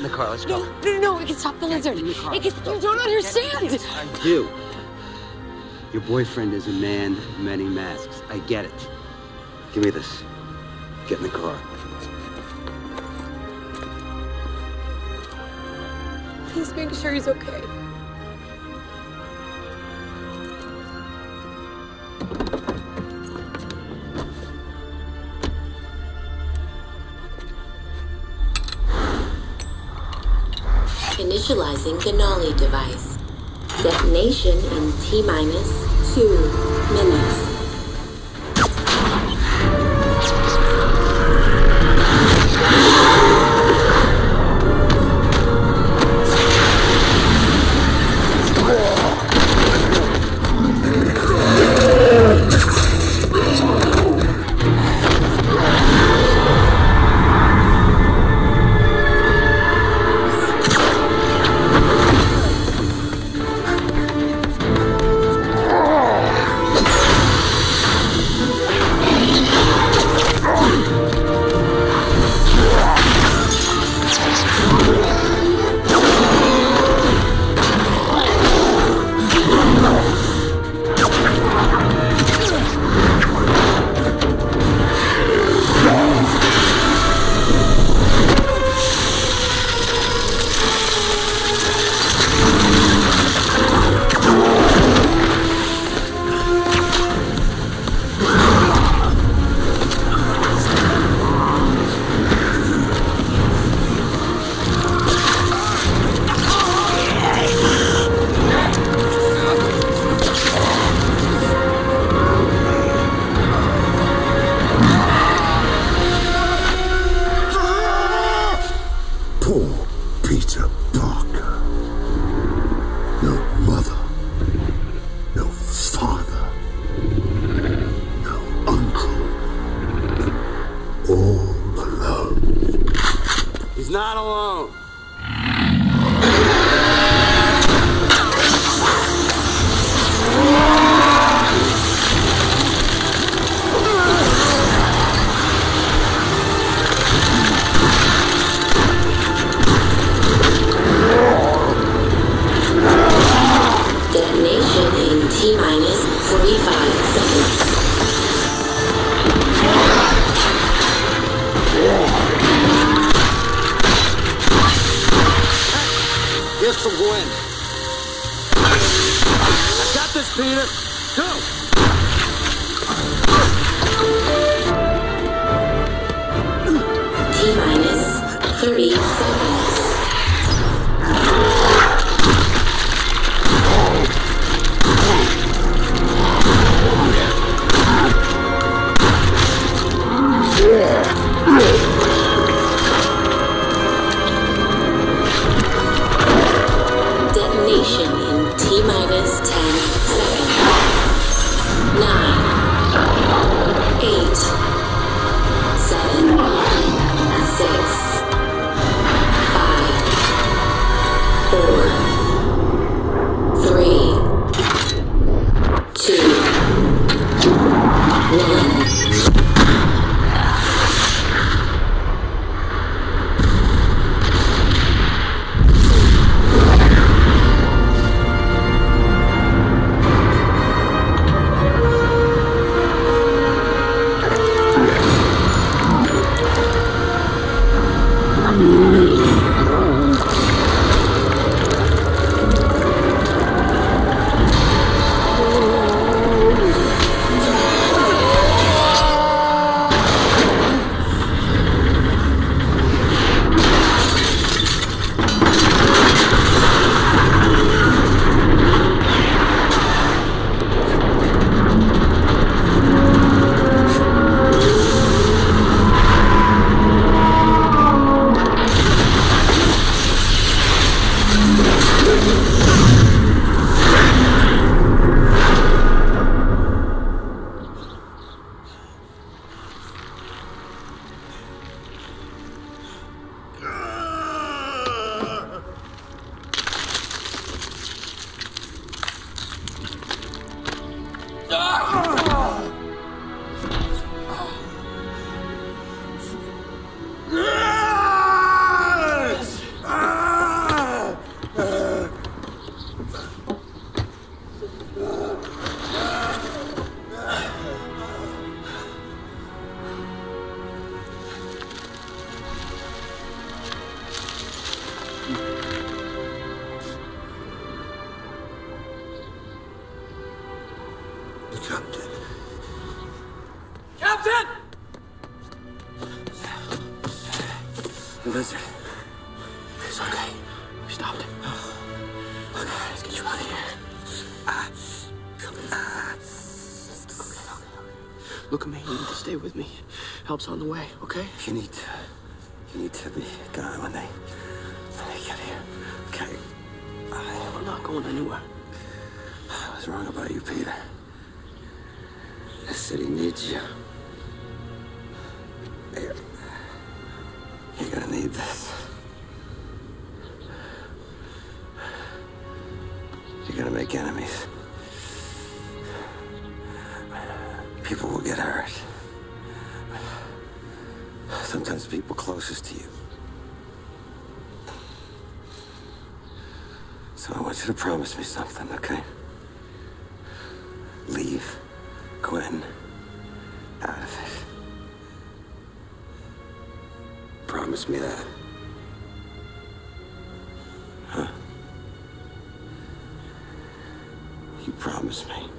the car. Let's go. No, we can stop the lizard. You don't understand. I do. Your boyfriend is a man of many masks. I get it. Give me this. Get in the car. Please make sure he's okay. Initializing Denali device. Detonation in T-minus 2 minutes. He's not alone. Detonation in T-minus 45 seconds. Here's for Gwen. I got this, Peter. Go! T-minus 30 seconds. Detonation in T-minus 10 seconds. 9, 8, 7, 6, 5, 4, 3, 2, 1. The captain. Captain! The lizard. It's okay. We stopped it. Okay, let's get you out of here. Look at me. You need to stay with me. Help's on the way, okay? You need to be gone when they get here. Okay. I'm not going anywhere. I was wrong about you, Peter. The city needs you. Here. You're gonna need this. You're gonna make enemies. People will get hurt. Sometimes people closest to you. So I want you to promise me something, okay? Leave Gwen out of it. Promise me that. Huh? You promise me.